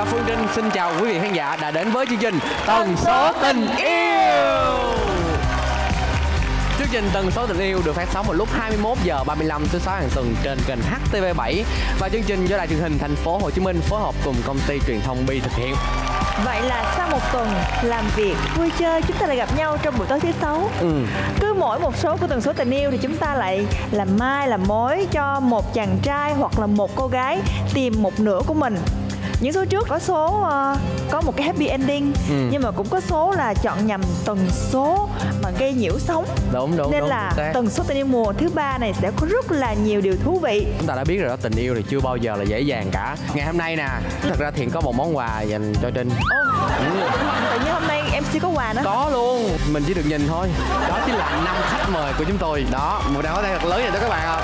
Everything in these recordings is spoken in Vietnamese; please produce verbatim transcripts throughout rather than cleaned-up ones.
Phương Trinh xin chào quý vị khán giả đã đến với chương trình Tần số tình yêu. Chương trình Tần số tình yêu được phát sóng vào lúc hai mươi mốt giờ ba mươi lăm thứ sáu hàng tuần trên kênh H T V bảy và chương trình do Đài Truyền hình Thành phố Hồ Chí Minh phối hợp cùng công ty truyền thông Bi thực hiện. Vậy là sau một tuần làm việc, vui chơi, chúng ta lại gặp nhau trong buổi tối thứ sáu. Ừ. Cứ mỗi một số của tần số tình yêu thì chúng ta lại làm mai làm mối cho một chàng trai hoặc là một cô gái tìm một nửa của mình. Những số trước có số uh, có một cái happy ending, ừ. nhưng mà cũng có số là chọn nhầm tần số mà gây nhiễu sóng. Đúng đúng. Nên đúng, là đúng. tần số tình yêu mùa thứ ba này sẽ có rất là nhiều điều thú vị. Chúng ta đã biết rồi đó, tình yêu thì chưa bao giờ là dễ dàng cả. Ngày hôm nay nè, thật ra Thiện có một món quà dành cho Trinh. Ô, ừ. tự nhiên hôm nay em xê có quà nữa. Có luôn, mình chỉ được nhìn thôi. Đó chính là năm khách mời của chúng tôi. Đó, một đàn pháo tay thật lớn dành cho các bạn ạ.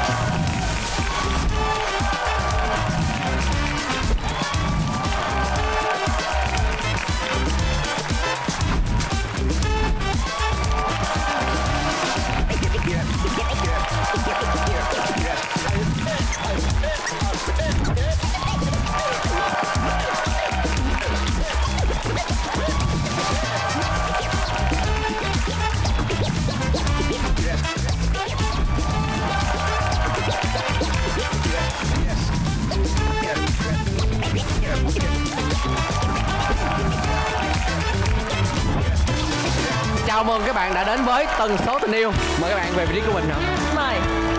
Chào mừng các bạn đã đến với Tần số tình yêu. Mời các bạn về vị trí của mình hả? Mời.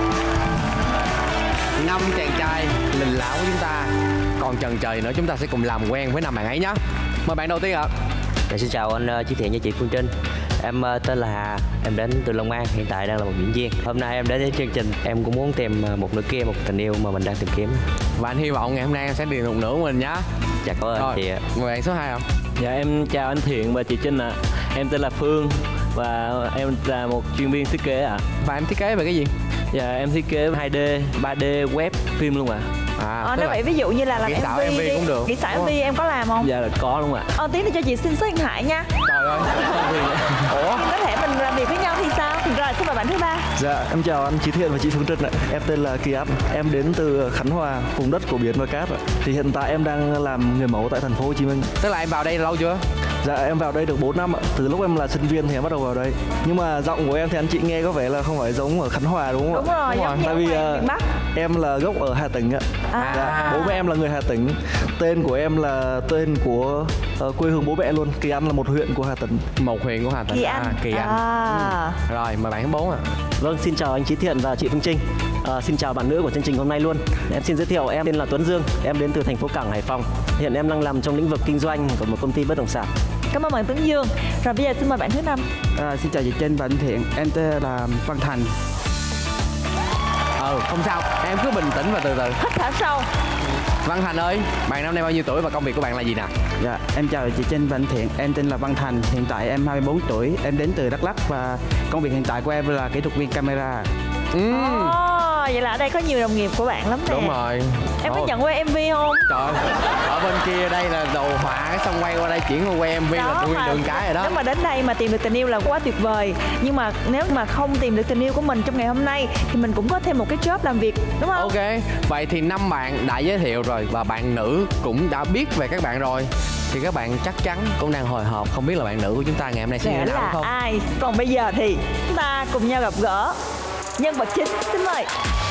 Năm chàng trai lình lão của chúng ta còn chần chờ nữa, chúng ta sẽ cùng làm quen với năm bạn ấy nhé. Mời bạn đầu tiên ạ. Dạ, xin chào anh Chí Thiện và chị Phương Trinh. Em tên là Hà, em đến từ Long An, hiện tại đang là một diễn viên. Hôm nay em đến với chương trình, em cũng muốn tìm một nửa kia, một tình yêu mà mình đang tìm kiếm. Và anh hy vọng ngày hôm nay em sẽ tìm một nửa của mình nhé. Dạ có ơn chị ạ. Mời bạn số hai ạ. Dạ em chào anh Thiện và chị Trinh ạ. À. Em tên là Phương và em là một chuyên viên thiết kế ạ. À. Và em thiết kế về cái gì? Dạ em thiết kế hai D, ba D, web, phim luôn ạ. À. À, ờ, nếu vậy ví dụ như là làm kỹ xảo em vê, em vê cũng được. Kỹ xảo em vê em có làm không? Dạ là có luôn ạ. Ờ, tí nữa cho chị xin số điện thoại nha. Trời ơi. Ủa? Nhưng có thể mình làm việc với nhau thì sao? Rồi, xin mời bạn thứ ba. Dạ, em chào anh Chí Thiện và chị Phương Trinh ạ. Em tên là Kỳ Anh, em đến từ Khánh Hòa, vùng đất của biển và cát ạ. Thì hiện tại em đang làm người mẫu tại thành phố Hồ Chí Minh. Tức là em vào đây lâu chưa? Dạ em vào đây được bốn năm ạ. Từ lúc em là sinh viên thì em bắt đầu vào đây. Nhưng mà giọng của em thì anh chị nghe có vẻ là không phải giống ở Khánh Hòa đúng không ạ? Đúng rồi, đúng giống rồi. Tại vì uh, Bắc. Em là gốc ở Hà Tĩnh ạ. À. Dạ, bố mẹ em là người Hà Tĩnh. Tên của em là tên của uh, quê hương bố mẹ luôn. Kỳ Anh là một huyện của Hà Tĩnh. Một huyện của Hà Tĩnh. Kỳ Anh. À, Kỳ Anh. À. Ừ. Rồi, mời bạn thứ bốn ạ. Vâng, xin chào anh Chí Thiện và chị Phương Trinh. À, xin chào bạn nữ của chương trình hôm nay luôn. Em xin giới thiệu, em tên là Tuấn Dương, em đến từ thành phố Cảng, Hải Phòng. Hiện em đang làm trong lĩnh vực kinh doanh của một công ty bất động sản. Cảm ơn bạn Tuấn Dương. Rồi bây giờ xin mời bạn thứ năm. À, xin chào chị Trinh và anh Thiện, em tên là Văn Thành. Ừ, không sao, em cứ bình tĩnh và từ từ. Hít thở sâu. Văn Thành ơi, bạn năm nay bao nhiêu tuổi và công việc của bạn là gì nè? Dạ, em chào chị Trinh và anh Thiện, em tên là Văn Thành, hiện tại em hai mươi bốn tuổi, em đến từ Đắk Lắk và công việc hiện tại của em là kỹ thuật viên camera. Ừ. Oh, vậy là ở đây có nhiều đồng nghiệp của bạn lắm nè. Đúng rồi. Em có Ồ. nhận quay em vê không? Trời ơi, ở bên kia đây là đồ họa, cái xong quay qua đây chuyển qua quay em vê đó, là nguyên đường cái rồi đó. Nếu mà đến đây mà tìm được tình yêu là quá tuyệt vời. Nhưng mà nếu mà không tìm được tình yêu của mình trong ngày hôm nay thì mình cũng có thêm một cái job làm việc, đúng không? Ok, vậy thì năm bạn đã giới thiệu rồi và bạn nữ cũng đã biết về các bạn rồi. Thì các bạn chắc chắn cũng đang hồi hộp không biết là bạn nữ của chúng ta ngày hôm nay sẽ như thế nào không? Ai? Còn bây giờ thì chúng ta cùng nhau gặp gỡ nhân vật chính, xin mời.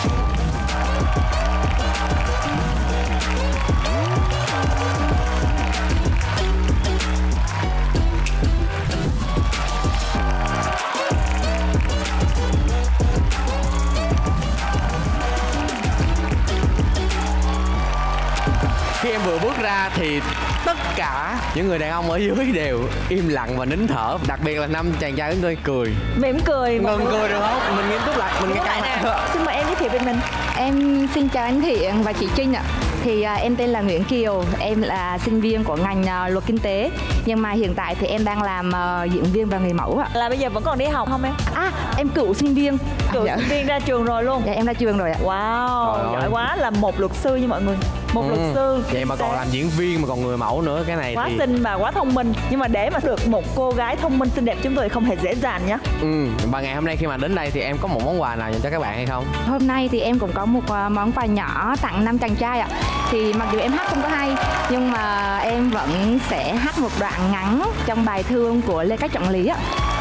Khi em vừa bước ra thì tất cả những người đàn ông ở dưới đều im lặng và nín thở. Đặc biệt là năm chàng trai chúng tôi cười. Mỉm cười. Ngừng cười được không? Mình nghiêm túc lại, mình nghe căng nè. Xin mời em giới thiệu về mình. Em xin chào anh Thiện và chị Trinh ạ. Thì uh, em tên là Nguyễn Kiều, em là sinh viên của ngành uh, luật kinh tế. Nhưng mà hiện tại thì em đang làm uh, diễn viên và người mẫu ạ. Là bây giờ vẫn còn đi học không em? À, em cựu sinh viên. Cựu à, dạ. sinh viên ra trường rồi luôn? Dạ, em ra trường rồi ạ. Wow, Trời giỏi ơi. quá, là một luật sư như mọi người. Một ừ. luật sư. Vậy mà còn làm diễn viên mà còn người mẫu nữa, cái này quá thì... xinh và quá thông minh. Nhưng mà để mà được một cô gái thông minh xinh đẹp chúng tôi không hề dễ dàng nhé. Ừ, và ngày hôm nay khi mà đến đây thì em có một món quà nào dành cho các bạn hay không? Hôm nay thì em cũng có một uh, món quà nhỏ tặng năm chàng trai ạ. Thì mặc dù em hát không có hay nhưng mà em vẫn sẽ hát một đoạn ngắn trong bài Thương của Lê Cát Trọng Lý ạ.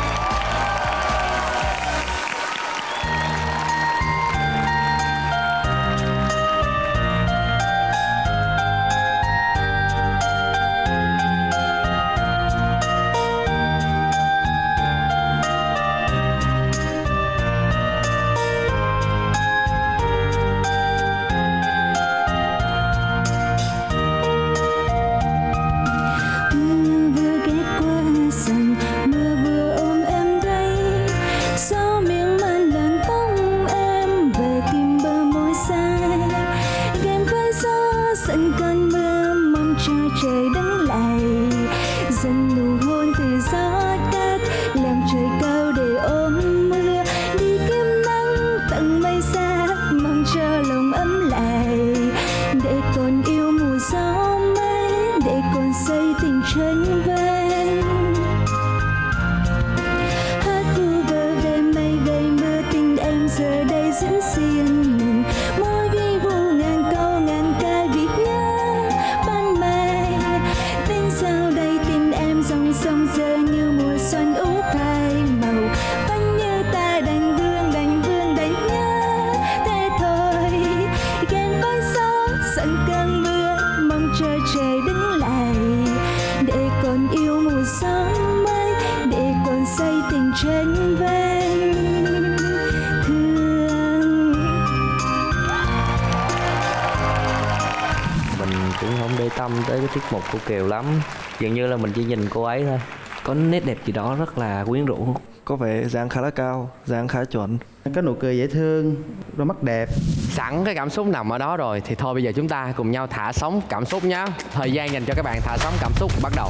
Tâm tới cái tiết mục của Kiều lắm, dường như là mình chỉ nhìn cô ấy thôi. Có nét đẹp gì đó rất là quyến rũ. Có vẻ dáng khá là cao, dáng khá chuẩn. Có nụ cười dễ thương, đôi mắt đẹp. Sẵn cái cảm xúc nằm ở đó rồi thì thôi bây giờ chúng ta cùng nhau thả sóng cảm xúc nhé. Thời gian dành cho các bạn thả sóng cảm xúc bắt đầu.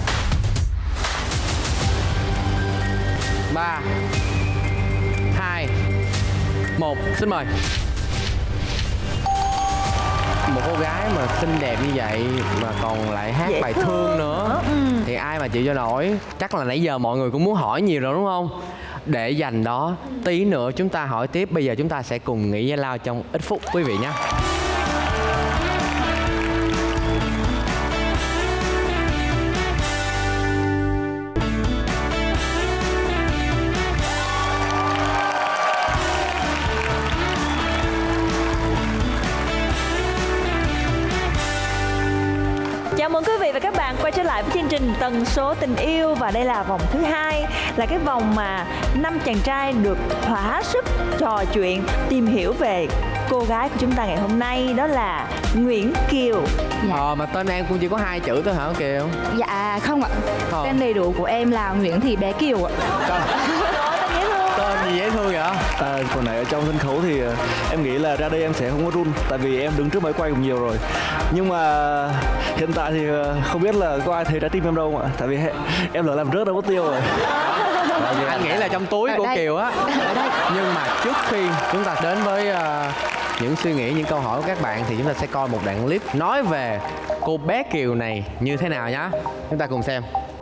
Ba, hai, một, xin mời. Một cô gái mà xinh đẹp như vậy mà còn lại hát dễ bài thương, thương nữa ừ. thì ai mà chịu cho nổi. Chắc là nãy giờ mọi người cũng muốn hỏi nhiều rồi đúng không? Để dành đó tí nữa chúng ta hỏi tiếp. Bây giờ chúng ta sẽ cùng nghỉ giải lao trong ít phút quý vị nhé. Chào mừng quý vị và các bạn quay trở lại với chương trình Tần số tình yêu. Và đây là vòng thứ hai, là cái vòng mà năm chàng trai được thỏa sức trò chuyện, tìm hiểu về cô gái của chúng ta ngày hôm nay. Đó là Nguyễn Kiều. Dạ. Ờ mà tên em cũng chỉ có hai chữ thôi hả Kiều? Dạ không ạ. Không. Tên đầy đủ của em là Nguyễn Thị Bé Kiều ạ. Tên gì dễ thương vậy? À, còn nãy ở trong sân khấu thì em nghĩ là ra đây em sẽ không có run, tại vì em đứng trước máy quay cũng nhiều rồi. Nhưng mà hiện tại thì không biết là có ai thấy trái tim em đâu không ạ? Tại vì em lỡ làm rớt đâu mất tiêu rồi. Anh nghĩ là trong túi của Kiều á. Nhưng mà trước khi chúng ta đến với uh, những suy nghĩ, những câu hỏi của các bạn thì chúng ta sẽ coi một đoạn clip nói về cô bé Kiều này như thế nào nhá. Chúng ta cùng xem.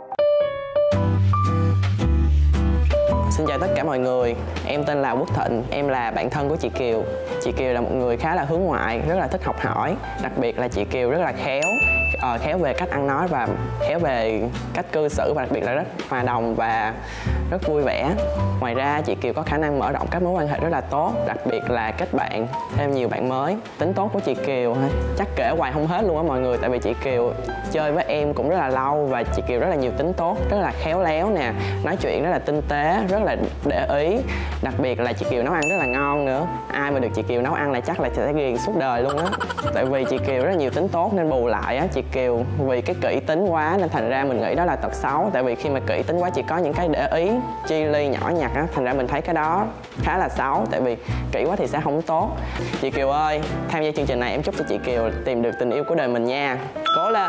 Xin chào tất cả mọi người, em tên là Quốc Thịnh, em là bạn thân của chị Kiều. Chị Kiều là một người khá là hướng ngoại, rất là thích học hỏi. Đặc biệt là chị Kiều rất là khéo, uh, khéo về cách ăn nói và khéo về cách cư xử, và đặc biệt là rất hòa đồng và rất vui vẻ. Ngoài ra chị Kiều có khả năng mở rộng các mối quan hệ rất là tốt, đặc biệt là kết bạn, thêm nhiều bạn mới. Tính tốt của chị Kiều chắc kể hoài không hết luôn á mọi người, tại vì chị Kiều chơi với em cũng rất là lâu và chị Kiều rất là nhiều tính tốt, rất là khéo léo nè, nói chuyện rất là tinh tế, rất là để ý. Đặc biệt là chị Kiều nấu ăn rất là ngon nữa. Ai mà được chị Kiều nấu ăn là chắc là sẽ ghiền suốt đời luôn á. Tại vì chị Kiều rất là nhiều tính tốt nên bù lại á, chị Kiều vì cái kỹ tính quá nên thành ra mình nghĩ đó là tật xấu. Tại vì khi mà kỹ tính quá chỉ có những cái để ý chi ly nhỏ nhặt á, thành ra mình thấy cái đó khá là xấu. Tại vì kỹ quá thì sẽ không tốt. Chị Kiều ơi, tham gia chương trình này em chúc cho chị Kiều tìm được tình yêu của đời mình nha. Cố lên.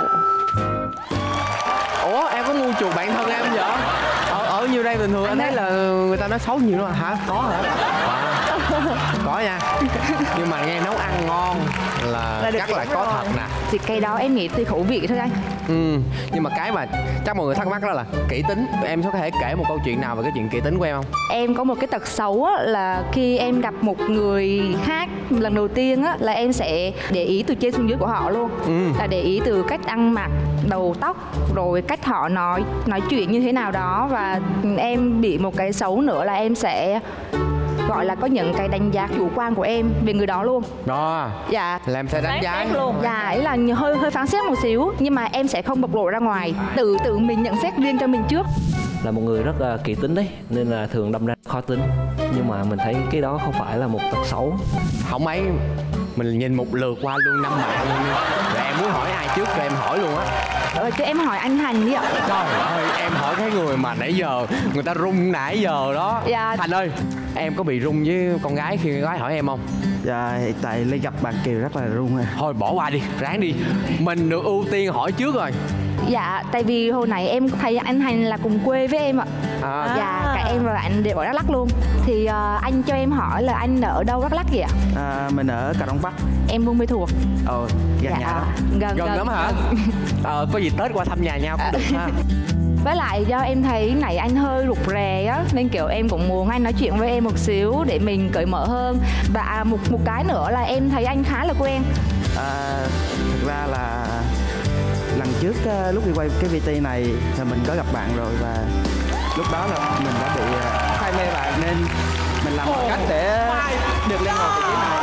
Ủa em có mua chuộc bạn thân em vậy? Ở ở nhiêu đây bình thường anh thấy là người ta nói xấu nhiều nữa hả? Có hả? Wow. Có nha. Nhưng mà nghe nấu ăn ngon là, Là được chắc là điểm có rồi. thật nè. Thì cái đó em nghĩ tùy khẩu vị thôi anh. Ừ. Nhưng mà cái mà chắc mọi người thắc mắc đó là kỹ tính. Em có thể kể một câu chuyện nào về cái chuyện kỹ tính của em không? Em có một cái tật xấu á, là khi em gặp một người khác lần đầu tiên á, là em sẽ để ý từ trên xuống dưới của họ luôn. Ừ. Là để ý từ cách ăn mặc, đầu tóc, rồi cách họ nói nói chuyện như thế nào đó. Và em bị một cái xấu nữa là em sẽ gọi là có những cái đánh giá chủ quan của em về người đó luôn. Đó. Dạ. Là em sẽ đánh giá Phán xét luôn. Dạ, ấy là hơi hơi phán xét một xíu, nhưng mà em sẽ không bộc lộ ra ngoài, tự tự mình nhận xét riêng cho mình trước. Là một người rất uh, kỹ tính đấy, nên là thường đâm ra khó tính. Nhưng mà mình thấy cái đó không phải là một tật xấu. Không mấy mình nhìn một lượt qua luôn năm bạn luôn đi. Rồi em muốn hỏi ai trước cho em hỏi luôn á. Ờ, chứ em hỏi anh Thành đi ạ. Trời ơi, em hỏi cái người mà nãy giờ người ta run nãy giờ đó. Dạ. Thành ơi, em có bị run với con gái khi con gái hỏi em không? Dạ, hiện tại Ly gặp bạn Kiều rất là run à. Thôi bỏ qua đi, ráng đi. Mình được ưu tiên hỏi trước rồi. Dạ, tại vì hồi nãy em thấy anh Thành là cùng quê với em ạ. À. Dạ, cả em và anh đều ở Đắk Lắk luôn. Thì uh, anh cho em hỏi là anh ở đâu Đắk Lắk vậy ạ? À, mình ở Cà Rông Bắc. Em Buôn Mê Thuột. Ồ, gần nhà đó. Gần, Gần lắm hả? Ờ, có gì Tết qua thăm nhà nhau cũng được ha. Với lại do em thấy nãy anh hơi rụt rè á, nên kiểu em cũng muốn anh nói chuyện với em một xíu để mình cởi mở hơn. Và một một cái nữa là em thấy anh khá là quen. À, thực ra là lần trước uh, lúc đi quay cái vê tê này thì mình có gặp bạn rồi, và lúc đó là mình đã bị uh, say mê bạn, nên mình làm mọi cách để được lên ngôi vị trí này.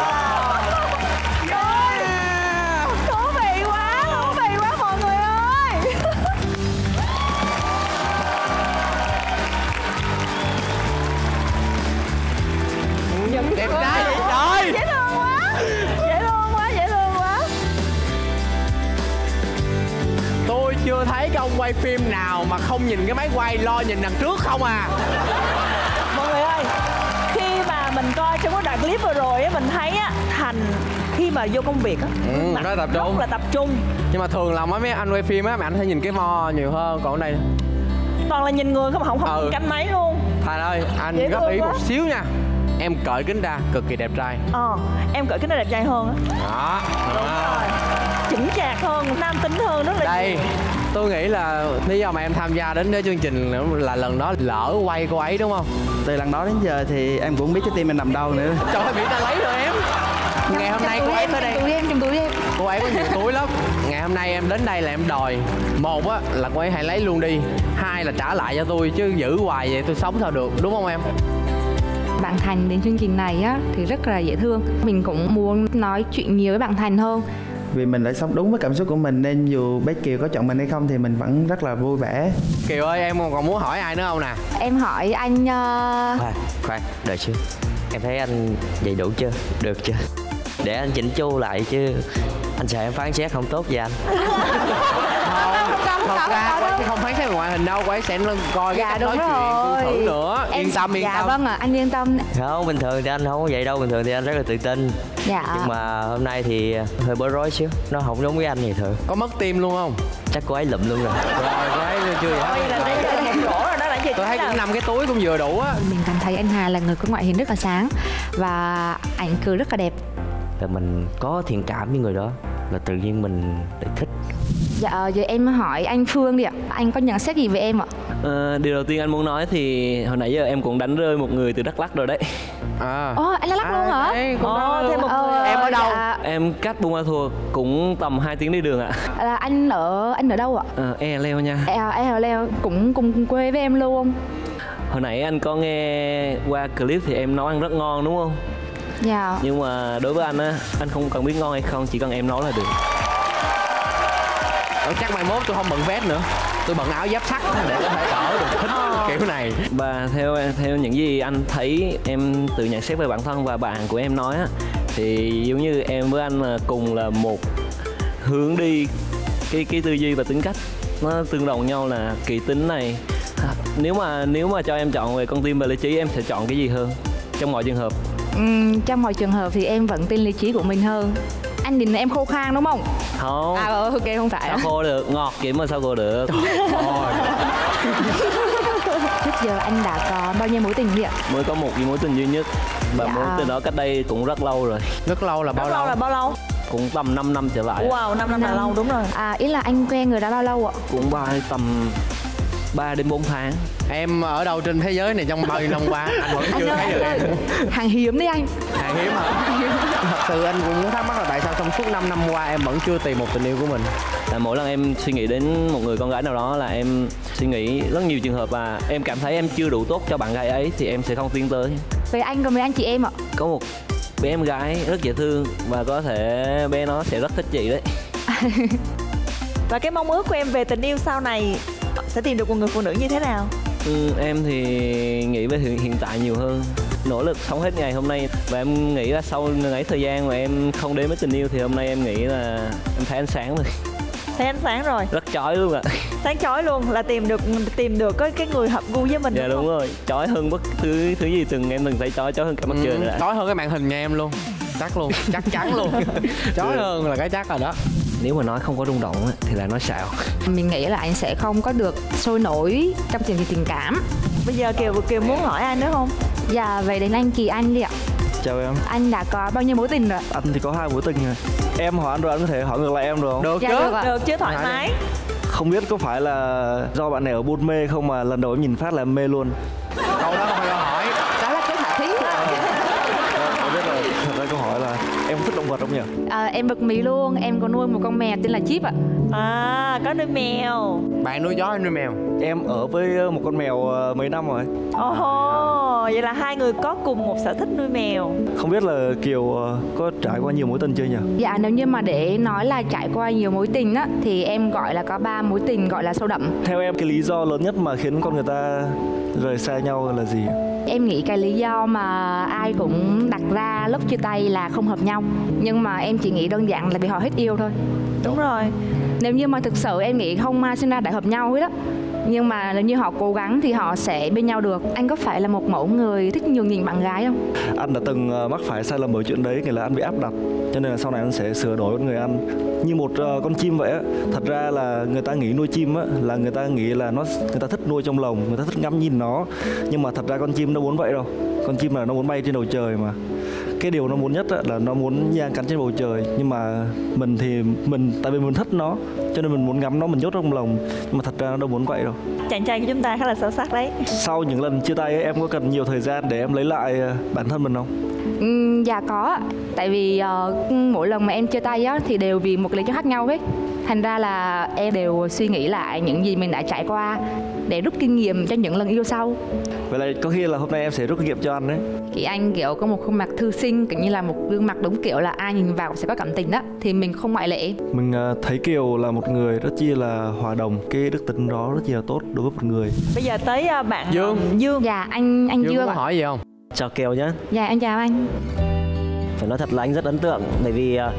Thú vị quá, thú vị quá mọi người ơi. Đẹp trai vậy trời. Dễ thương quá, dễ thương quá, dễ thương quá. Tôi chưa thấy cái ông quay phim nào mà không nhìn cái máy quay, lo nhìn đằng trước không à. Mọi người ơi, khi mà mình coi trong cái đoạn clip vừa rồi á, mình thấy á, Thành khi mà vô công việc á, Ừ, mặt rất tập rất trung. là tập trung. Nhưng mà thường là mấy anh quay phim á, mà anh hay nhìn cái mo nhiều hơn. Còn ở đây Toàn là nhìn người không, không không Ừ. canh máy luôn. Thành ơi, anh Dễ góp thương ý quá. một xíu nha. Em cởi kính ra, cực kỳ đẹp trai. Ờ, em cởi cái nó đẹp trai hơn á. Đó. Đúng Đó. rồi. Chững chạc hơn, nam tính hơn rất là Đây, nhiều. tôi nghĩ là lý do mà em tham gia đến cái chương trình là lần đó lỡ quay cô ấy đúng không? Từ lần đó đến giờ thì em cũng không biết cái tim mình nằm đâu nữa. Trời ơi, bị ta lấy rồi em. Ngày hôm nay cô ấy tới đây, Chùm túi em, chùm túi em. cô ấy có nhiều túi lắm. Ngày hôm nay em đến đây là em đòi, một á là cô ấy hãy lấy luôn đi, hai là trả lại cho tôi, chứ giữ hoài vậy tôi sống sao được, đúng không em? Bạn Thành đến chương trình này á thì rất là dễ thương. Mình cũng muốn nói chuyện nhiều với bạn Thành hơn. Vì mình đã sống đúng với cảm xúc của mình, nên dù bé Kiều có chọn mình hay không thì mình vẫn rất là vui vẻ. Kiều ơi, em còn muốn hỏi ai nữa không nè? Em hỏi anh uh... Khoan, khoan, đợi chứ. Em thấy anh vậy đủ chưa? Được chưa? Để anh chỉnh chu lại chứ. Anh sợ em phán xét không tốt với anh. Thật ra cô ấy sẽ không phán xét về ngoại hình đâu, cô ấy sẽ coi cái Dạ, cách đúng nói chuyện rồi. cư xử nữa. Em- Yên tâm, yên dạ, tâm. vâng ạ, anh yên tâm. Không, bình thường thì anh không có vậy đâu. Bình thường thì anh rất là tự tin. Dạ. Nhưng mà hôm nay thì hơi bối rối xíu. Nó không giống với anh vậy thường. Có mất tim luôn không? Chắc cô ấy lụm luôn rồi. Rồi, cô ấy chưa vậy Coi như là nãy giờ một rổ rồi đó là chị. Tôi thấy cũng năm cái túi cũng vừa đủ á. Mình cảm thấy anh Hà là người có ngoại hình rất là sáng và ảnh cười rất là đẹp. Là mình có thiện cảm với người đó, là tự nhiên mình lại thích. Dạ, giờ em hỏi anh Phương đi ạ. Anh có nhận xét gì về em ạ? Ờ, điều đầu tiên anh muốn nói thì hồi nãy giờ em cũng đánh rơi một người từ Đắk Lắk rồi đấy. À. Ồ, anh là Lắc luôn hả? Đấy, cũng đó. thêm một Ờ, người. Em ở đâu? dạ, Em cách Buôn Ma Thuột cũng tầm hai tiếng đi đường ạ. là anh ở anh ở đâu ạ? Ờ, e leo nha. À, em ở Leo, cũng cùng quê với em luôn. Hồi nãy anh có nghe qua clip thì em nấu ăn rất ngon đúng không? Dạ. Nhưng mà đối với anh á, anh không cần biết ngon hay không, chỉ cần em nấu là được. Ờ, chắc mai mốt tôi không bận vest nữa, tôi bận áo giáp sắt để có thể đỡ được thích kiểu này. Và theo theo những gì anh thấy, em tự nhận xét về bản thân và bạn của em nói á, thì giống như em với anh là cùng là một hướng đi, cái cái tư duy và tính cách nó tương đồng nhau là kỹ tính này. Nếu mà nếu mà cho em chọn về con tim và lý trí, em sẽ chọn cái gì hơn trong mọi trường hợp? Uhm, trong mọi trường hợp thì em vẫn tin lý trí của mình hơn. Anh nhìn em khô khan đúng không? Không. À ừ, ok, không phải. Sao khô được, ngọt vậy mà sao khô được? Thôi. Chút giờ anh đã có bao nhiêu mối tình vậy ạ? Mới có một mối tình duy nhất. Và Dạ. mối tình đó cách đây cũng rất lâu rồi. Rất lâu là bao Rất lâu lâu? là bao lâu? Cũng tầm năm năm trở lại. Wow, năm năm là lâu, đúng rồi. À, ý là anh quen người đã bao lâu ạ? Cũng ba tầm ba đến bốn tháng. Em ở đâu trên thế giới này trong bao nhiêu năm qua anh vẫn chưa Anh thấy ơi, được anh em? ơi, hàng hiếm đi anh. Hàng hiếm hả? Thật sự anh cũng muốn thắc mắc là tại sao trong suốt năm năm qua em vẫn chưa tìm một tình yêu của mình. Là mỗi lần em suy nghĩ đến một người con gái nào đó là em suy nghĩ rất nhiều trường hợp và em cảm thấy em chưa đủ tốt cho bạn gái ấy thì em sẽ không tiến tới. Với anh còn với anh chị em ạ? Có một bé em gái rất dễ thương và có thể bé nó sẽ rất thích chị đấy. Và cái mong ước của em về tình yêu sau này sẽ tìm được một người phụ nữ như thế nào? Ừ, em thì nghĩ về hiện, hiện tại nhiều hơn, nỗ lực sống hết ngày hôm nay và em nghĩ là sau ngày thời gian mà em không đến với tình yêu thì hôm nay em nghĩ là em thấy ánh sáng rồi, Thấy ánh sáng rồi, rất chói luôn ạ. sáng chói luôn, là tìm được tìm được cái cái người hợp gu với mình. Dạ đúng đúng không? rồi, chói hơn bất thứ thứ gì từng em từng thấy chói chói hơn cả mặt trời nữa. Chói hơn cái màn hình nhà em luôn. Chắc luôn, chắc chắn luôn. Chói hơn là cái chắc rồi đó. Nếu mà nói không có rung động á, thì là nói xạo. Mình nghĩ là anh sẽ không có được sôi nổi trong chuyện tình cảm. Bây giờ Kiều Kiều muốn hỏi ai nữa không? Dạ, vậy đến anh Kỳ Anh đi ạ. Chào em. Anh đã có bao nhiêu mối tình rồi? Anh thì có hai mối tình rồi. Em hỏi anh rồi, anh có thể hỏi ngược lại em được không? Được Dạ, chứ. được ạ. Được chứ, thoải Hỏi mái. Không biết có phải là do bạn này ở buôn mê không mà lần đầu em nhìn phát là em mê luôn. Câu đó không phải câu hỏi. Đó là cái khả thí. Không biết là thật ra câu hỏi là em thích động vật không nhỉ? À, em bật mí luôn, em có nuôi một con mèo tên là Chip ạ. À, có nuôi mèo. Bạn nuôi chó hay nuôi mèo? Em ở với một con mèo ờ, mấy năm rồi. Ồ, oh, vậy là hai người có cùng một sở thích nuôi mèo. Không biết là Kiều ờ, có trải qua nhiều mối tình chưa nhỉ? Dạ, nếu như mà để nói là trải qua nhiều mối tình á thì em gọi là có ba mối tình gọi là sâu đậm. Theo em cái lý do lớn nhất mà khiến con người ta rời xa nhau là gì? Em nghĩ cái lý do mà ai cũng đặt ra lúc chia tay là không hợp nhau. Nhưng mà em chỉ nghĩ đơn giản là vì họ hết yêu thôi. Đúng rồi. Nếu như mà thực sự em nghĩ không ai sinh ra đã hợp nhau hết đó. Nhưng mà nếu như họ cố gắng thì họ sẽ bên nhau được. Anh có phải là một mẫu người thích nhường nhịn bạn gái không? Anh đã từng ờ, mắc phải sai lầm ở chuyện đấy, nghĩa là anh bị áp đặt. Cho nên là sau này anh sẽ sửa đổi con người anh. Như một ờ, con chim vậy á. Thật ra là người ta nghĩ nuôi chim á, là người ta nghĩ là nó người ta thích nuôi trong lồng, người ta thích ngắm nhìn nó. Nhưng mà thật ra con chim nó muốn vậy đâu. Con chim là nó muốn bay trên bầu trời mà. Cái điều nó muốn nhất á, là nó muốn giang cánh trên bầu trời. Nhưng mà mình thì mình tại vì mình thích nó, cho nên mình muốn ngắm nó, mình nhốt trong lồng. Nhưng mà thật ra nó đâu muốn vậy đâu. Chàng trai của chúng ta khá là sâu sắc đấy. Sau những lần chia tay ấy, em có cần nhiều thời gian để em lấy lại ờ, bản thân mình không? Ừm, dạ có ạ. Tại vì uh, mỗi lần mà em chia tay á thì đều vì một lý do khác nhau hết. Thành ra là em đều suy nghĩ lại những gì mình đã trải qua để rút kinh nghiệm cho những lần yêu sau. Vậy là có khi là hôm nay em sẽ rút kinh nghiệm cho anh đấy. Kỳ Anh kiểu có một khuôn mặt thư sinh, kiểu như là một gương mặt đúng kiểu là ai nhìn vào sẽ có cảm tình đó. Thì mình không ngoại lệ. Mình ờ, thấy Kiều là một người rất chi là hòa đồng. Cái đức tính đó rất chi là tốt đối với một người. Bây giờ tới ờ, bạn Dương. ờ, Dương. Dạ anh anh Dương Dương có ạ. hỏi gì không? Chào Kiều nhé. Dạ em chào anh. Phải nói thật là anh rất ấn tượng bởi vì à,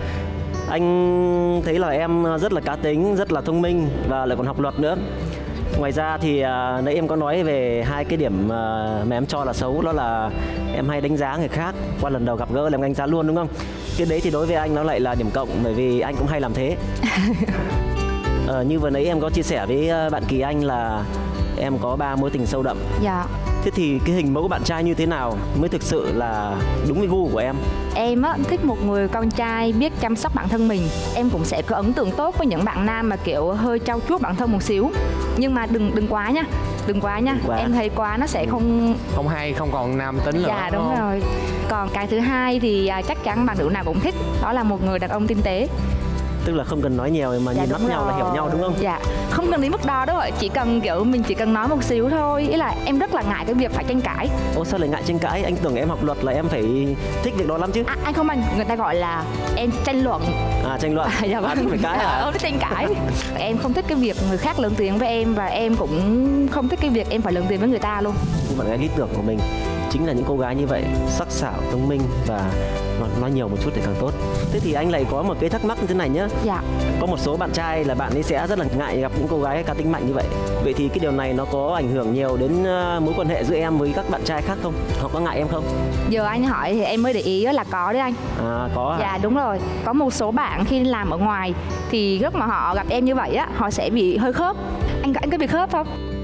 anh thấy là em rất là cá tính, rất là thông minh và lại còn học luật nữa. Ngoài ra thì à, nãy em có nói về hai cái điểm à, mà em cho là xấu, đó là em hay đánh giá người khác, qua lần đầu gặp gỡ là em đánh giá luôn đúng không? Cái đấy thì đối với anh nó lại là điểm cộng bởi vì anh cũng hay làm thế. Ờ, như vừa nãy em có chia sẻ với bạn Kỳ Anh là em có ba mối tình sâu đậm. Dạ. Thế thì cái hình mẫu bạn trai như thế nào mới thực sự là đúng với gu của em? Em á, thích một người con trai biết chăm sóc bản thân mình. Em cũng sẽ có ấn tượng tốt với những bạn nam mà kiểu hơi trau chuốt bản thân một xíu. Nhưng mà đừng đừng quá nha. Đừng quá nha. Đừng quá. Em thấy quá nó sẽ không... Không hay, không còn nam tính nữa. Dạ đúng đúng không? rồi. Còn cái thứ hai thì à, chắc chắn bạn nữ nào cũng thích. Đó là một người đàn ông tinh tế. Tức là không cần nói nhiều mà nhìn mắt đúng nhau là hiểu rồi. nhau đúng không? Dạ. Không cần đến mức đó đâu ạ. Chỉ cần kiểu mình chỉ cần nói một xíu thôi. Ý là em rất là ngại cái việc phải tranh cãi. Ô sao lại ngại tranh cãi? Anh tưởng em học luật là em phải thích việc đó lắm chứ. À, anh không anh, người ta gọi là em tranh luận. À tranh luận. À, dạ À, vâng. cũng phải cãi Dạ, hả? không thích tranh cãi. Em không thích cái việc người khác lớn tiếng với em. Và em cũng không thích cái việc em phải lớn tiếng với người ta luôn. Nhưng bạn gái lý tưởng của mình chính là những cô gái như vậy, sắc sảo, thông minh và nói, nói nhiều một chút thì càng tốt. Thế thì anh lại có một cái thắc mắc như thế này nhé. Dạ. Có một số bạn trai là bạn ấy sẽ rất là ngại gặp những cô gái cá tính mạnh như vậy. Vậy thì cái điều này nó có ảnh hưởng nhiều đến uh, mối quan hệ giữa em với các bạn trai khác không? Họ có ngại em không? Giờ anh hỏi thì em mới để ý là có đấy anh. À có hả? Dạ đúng rồi. Có một số bạn khi làm ở ngoài thì lúc mà họ gặp em như vậy á, họ sẽ bị hơi khớp. Anh anh có bị khớp không?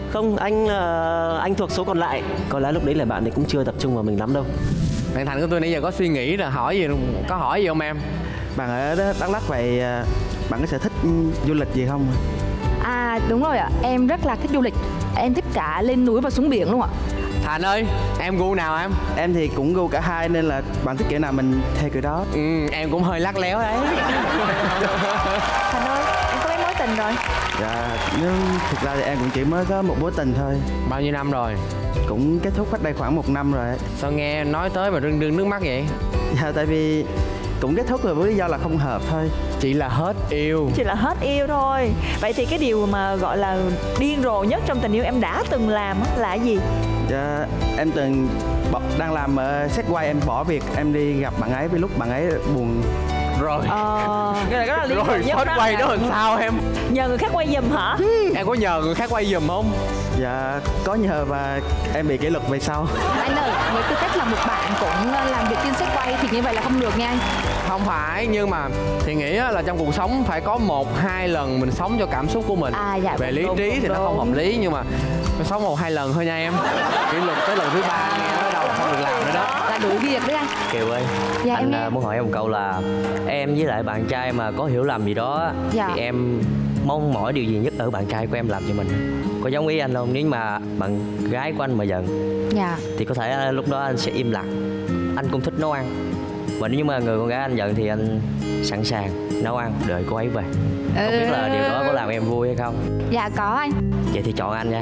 Không, anh là anh thuộc số còn lại. Có lẽ lúc đấy là bạn ấy cũng chưa tập trung vào mình lắm đâu. Bạn Thành của tôi nãy giờ có suy nghĩ là hỏi gì, có hỏi gì không em? Bạn ở Đắk Lắk vậy bạn có sở thích du lịch gì không? À đúng rồi ạ, em rất là thích du lịch. Em thích cả lên núi và xuống biển luôn ạ. Thành ơi, em gu nào em? Em thì cũng gu cả hai nên là bạn thích kiểu nào mình theo kiểu đó. Ừ, em cũng hơi lắc léo đấy. Thành ơi, em có mấy mối tình rồi? Dạ, nếu thực ra thì em cũng chỉ mới có một mối tình thôi. Bao nhiêu năm rồi? Cũng kết thúc cách đây khoảng một năm rồi. Sao nghe nói tới mà rưng rưng nước mắt vậy? Dạ, tại vì cũng kết thúc rồi với lý do là không hợp thôi. Chỉ là hết yêu. Chỉ là hết yêu thôi. Vậy thì cái điều mà gọi là điên rồ nhất trong tình yêu em đã từng làm là gì? Dạ, em từng bỏ, đang làm ở set quay, em bỏ việc em đi gặp bạn ấy vì lúc bạn ấy buồn. Rồi. Ờ, cái này rất là liên Rồi, quan nhất set quay đó làm sao em? Nhờ người khác quay giùm hả? Em có nhờ người khác quay giùm không? Dạ, có nhờ và em bị kỷ luật về sau. Anh ơi, với tư cách là một bạn cũng làm việc trên set quay thì như vậy là không được nha anh. Không phải, nhưng mà thì nghĩ là trong cuộc sống phải có một hai lần mình sống cho cảm xúc của mình. À, dạ, về lý đúng, trí đúng, thì nó đúng. không hợp lý, nhưng mà sống một hai lần thôi nha em. Kỷ luật tới lần thứ ba nghe nói đâu không được làm nữa đó. Là đuổi việc đấy anh. Kiều ơi, Dạ, anh em nghe. à, muốn hỏi em một câu là em với lại bạn trai mà có hiểu lầm gì đó Dạ. thì em mong mỏi điều gì nhất ở bạn trai của em làm cho mình? Có giống ý anh không? Nếu mà bạn gái của anh mà giận Dạ. thì có thể à, lúc đó anh sẽ im lặng. Anh cũng thích nấu ăn. Và nếu mà người con gái anh giận thì anh sẵn sàng nấu ăn đợi cô ấy về. Không biết là điều đó có làm em vui hay không? Dạ có anh. Vậy thì chọn anh nha.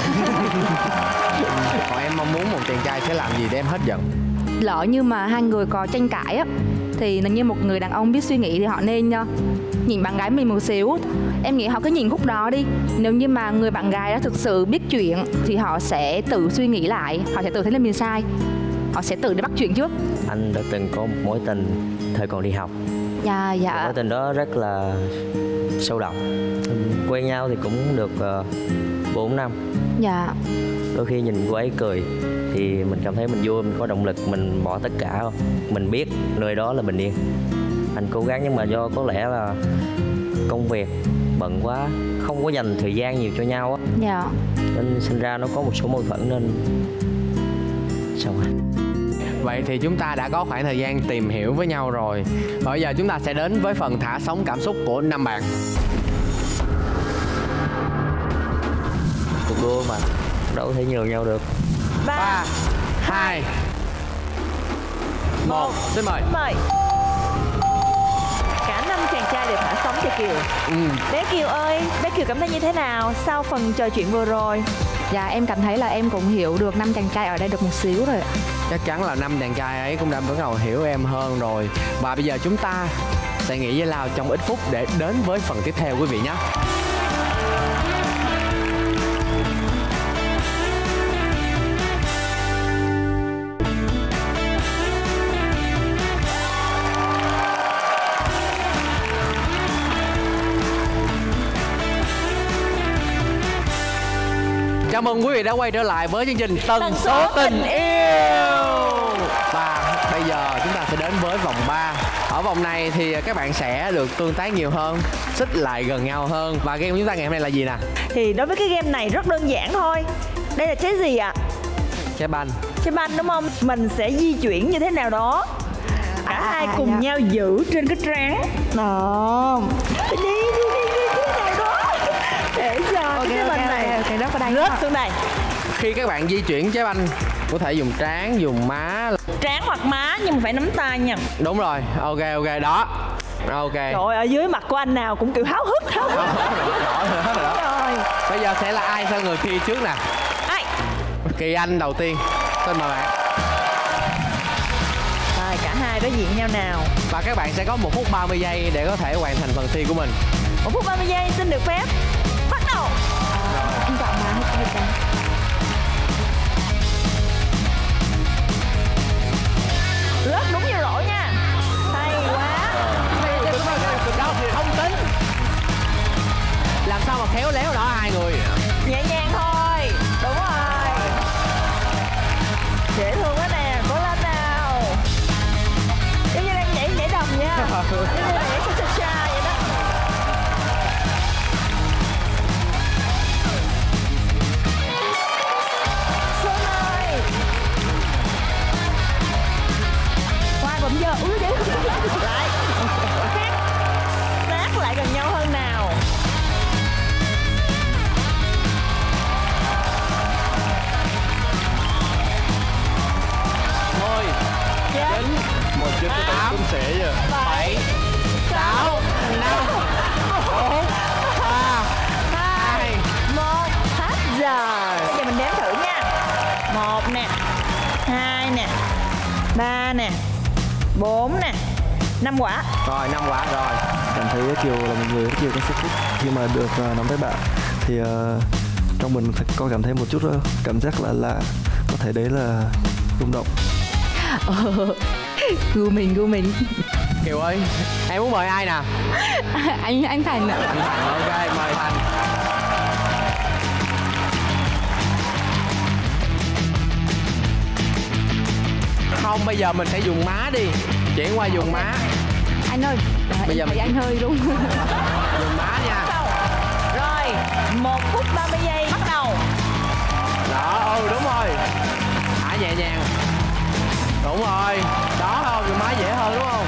Còn em mong muốn một chàng trai sẽ làm gì để em hết giận? Lỡ như mà hai người có tranh cãi á thì nếu như một người đàn ông biết suy nghĩ thì họ nên uh, nhìn bạn gái mình một xíu. Em nghĩ họ cứ nhìn khúc đó đi. Nếu như mà người bạn gái đó thực sự biết chuyện thì họ sẽ tự suy nghĩ lại, họ sẽ tự thấy là mình sai, họ sẽ tự đi bắt chuyện trước. Anh đã từng có một mối tình thời còn đi học. Dạ dạ. Mối tình đó rất là sâu đậm. Quen nhau thì cũng được bốn năm. Dạ. Đôi khi nhìn cô ấy cười thì mình cảm thấy mình vui, mình có động lực, mình bỏ tất cả. Mình biết nơi đó là bình yên. Anh cố gắng nhưng mà do có lẽ là công việc bận quá, không có dành thời gian nhiều cho nhau á. Dạ. Nên sinh ra nó có một số mâu thuẫn nên xong rồi. Vậy thì chúng ta đã có khoảng thời gian tìm hiểu với nhau rồi. Và bây giờ chúng ta sẽ đến với phần thả sóng cảm xúc của năm bạn. Cuộc đua mà đâu có thể nhường nhau được. Ba, hai, một, xin mời. Mời. Cả năm chàng trai đều thả sóng cho Kiều. Ừ. Bé Kiều ơi, bé Kiều cảm thấy như thế nào sau phần trò chuyện vừa rồi? Dạ em cảm thấy là em cũng hiểu được năm chàng trai ở đây được một xíu rồi. Chắc chắn là năm chàng trai ấy cũng đã bắt đầu hiểu em hơn rồi. Và bây giờ chúng ta sẽ nghỉ giải lao trong ít phút để đến với phần tiếp theo quý vị nhé. Chào mừng quý vị đã quay trở lại với chương trình Tần số tình yêu. Và bây giờ chúng ta sẽ đến với vòng ba. Ở vòng này thì các bạn sẽ được tương tác nhiều hơn, xích lại gần nhau hơn. Và game của chúng ta ngày hôm nay là gì nè? Thì đối với cái game này rất đơn giản thôi. Đây là trái gì ạ? À? Trái banh. Trái banh đúng không? Mình sẽ di chuyển như thế nào đó. Cả à, hai à, cùng dạ. nhau giữ trên cái trán. Đó. Đi đi đi đi thế nào đó. Để cho Ok, cái trái banh ok, này ok, ok, rất vào đây rớt ha. xuống đây. Khi các bạn di chuyển trái banh, có thể dùng trán, dùng má. Trán hoặc má nhưng mà phải nắm tay nha. Đúng rồi, ok ok đó. Ok. Trời ơi, ở dưới mặt của anh nào cũng kiểu háo hức háo hức. Rõ rồi, hết rồi đó. Rồi. Bây giờ sẽ là ai sang người thi trước nè? Ai? Kỳ Anh đầu tiên. Xin mời bạn. Rồi, cả hai đối diện nhau nào. Và các bạn sẽ có một phút ba mươi giây để có thể hoàn thành phần thi của mình. Một phút ba mươi giây xin được phép. Bắt đầu. Anh chọn má hết hết cả. Rớt đúng như rổ nha. Hay quá. Không tính. Làm sao mà khéo léo đó hai người. Nhẹ nhàng thôi. Đúng rồi. Dễ thương quá nè. Cố lên nào. Giống như đang nhảy nhảy đầm nha. Giống như là nhảy cha cha cha vậy đó. Lại khác, sát lại gần nhau hơn nào. Mười, chín, Một chút tám, cũng sẽ giờ. bảy, sáu, năm, bốn, ba, hai, Một, hết giờ. Bây giờ mình đếm thử nha. Một nè, hai nè, ba nè, bốn nè, năm quả. rồi năm quả rồi. Cảm thấy Kiều là một người rất nhiều cái sức hút. Khi mà được uh, nắm tay bạn thì uh, trong mình có cảm thấy một chút uh, cảm giác là là có thể đấy là rung động. Gu mình, gu mình. Kiều ơi, em muốn mời ai nè? anh anh Thành ạ. Anh Thành, ok, mời Thành. Không, bây giờ mình sẽ dùng má đi. Chuyển qua dùng má. Anh ơi, Bây giờ thấy mình- anh hơi rung. Dùng má nha. Xong. Rồi, một phút ba mươi giây bắt đầu. Đó, ừ đúng rồi. Thả nhẹ nhàng. Đúng rồi. Đó không, dùng má dễ hơn đúng không?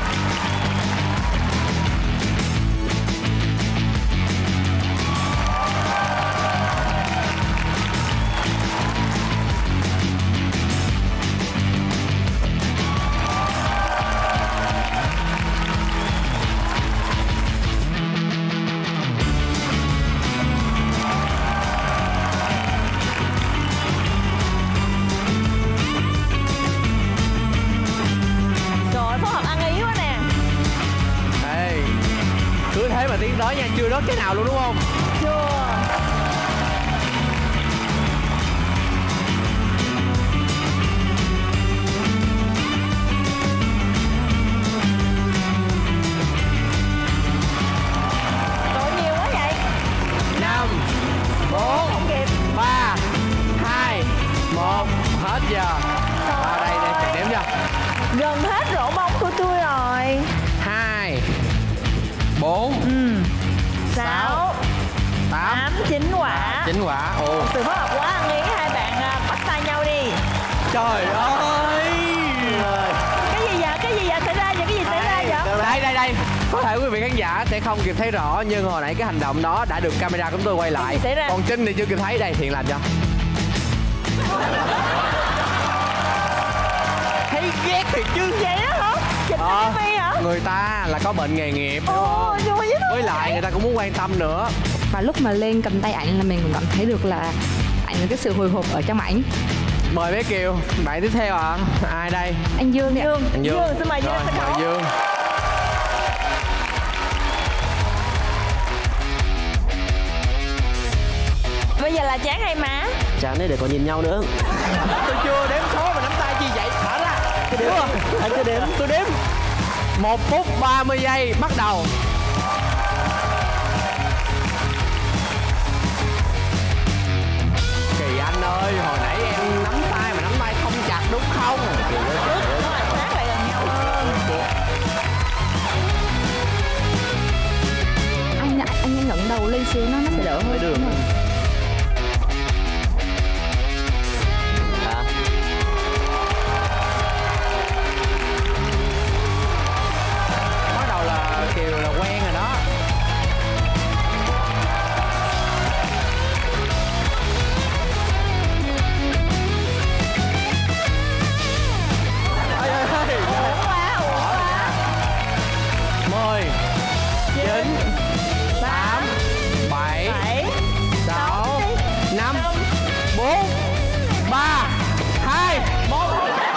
Rồi, phối hợp ăn ý quá nè. Ê, cứ thế mà tiến tới nha, chưa rớt cái nào luôn đúng không? Chưa. Tội nhiều quá vậy. Năm, bốn, Không kịp. ba, hai, một, hết giờ. Vào đây để mình đếm cho. Gần hết rổ bóng của tôi rồi. Hai, bốn, Ừ. Sáu, Sáu, tám, tám, chín quả. chín quả. Ồ, Sự phối hợp quá ăn ý, hai bạn à, bắt tay nhau đi. trời ơi. Cái gì vậy? Cái gì vậy? Xảy ra vậy? Cái gì xảy ra vậy? Đây, đây, đây. Có thể quý vị khán giả sẽ không kịp thấy rõ, nhưng hồi nãy cái hành động đó đã được camera của chúng tôi quay lại. Cái gì xảy ra? Còn Trinh thì chưa kịp thấy. Đây, Thiện làm cho. Thấy ghét thiệt chứ. Vậy đó hả? Chụp Ờ, cái mi hả? người ta là có bệnh nghề nghiệp đúng Ồ, không? nhưng mà với nó Với lại người ta cũng muốn quan tâm nữa. Và lúc mà lên cầm tay ảnh là mình cũng cảm thấy được là ảnh có cái sự hồi hộp ở trong ảnh. Mời bé Kiều, bạn tiếp theo ạ. À? Ai đây? Anh Dương đi ạ. Dương, Anh Dương. Dương, xin mời Dương Rồi, lên sân mời khấu. Dương. Bây giờ là chán hay má? Chán đấy để có nhìn nhau nữa. Tôi chưa đếm số mà nắm tay chi vậy? Thả ra. Cứ đếm. Anh cứ đếm. Tôi đếm. Một phút ba mươi giây bắt đầu. Kỳ Anh ơi, hồi nãy em nắm tay mà nắm tay không chặt đúng không? Đúng rồi, sát lại gần nhau hơn. Anh anh ngẩng đầu lên xíu nó nó sẽ đỡ hơn. Được. À, Bắt đầu là Kiều là quen rồi đó. Ê, ê, ê. Uổng quá, uổng quá. Mười, chín, tám, bảy, Bảy, sáu, năm, bốn, ba, hai, một.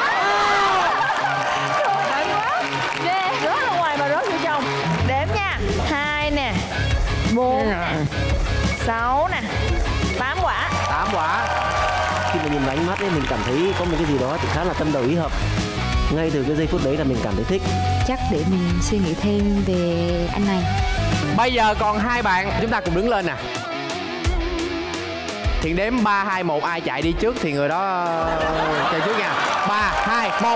ghê, rớt ra ngoài mà rớt vô trong. Đếm nha. Hai nè, bốn nè, sáu nè, tám quả. Tám quả. khi mà nhìn vào ánh mắt ấy mình cảm thấy có một cái gì đó thì khá là tâm đầu ý hợp. Ngay từ cái giây phút đấy là mình cảm thấy thích. Chắc để mình suy nghĩ thêm về anh này. Bây giờ còn hai bạn, chúng ta cùng đứng lên nè. Thiện đếm ba, hai, một, ai chạy đi trước thì người đó ờ, chạy trước nha. Ba, hai, một.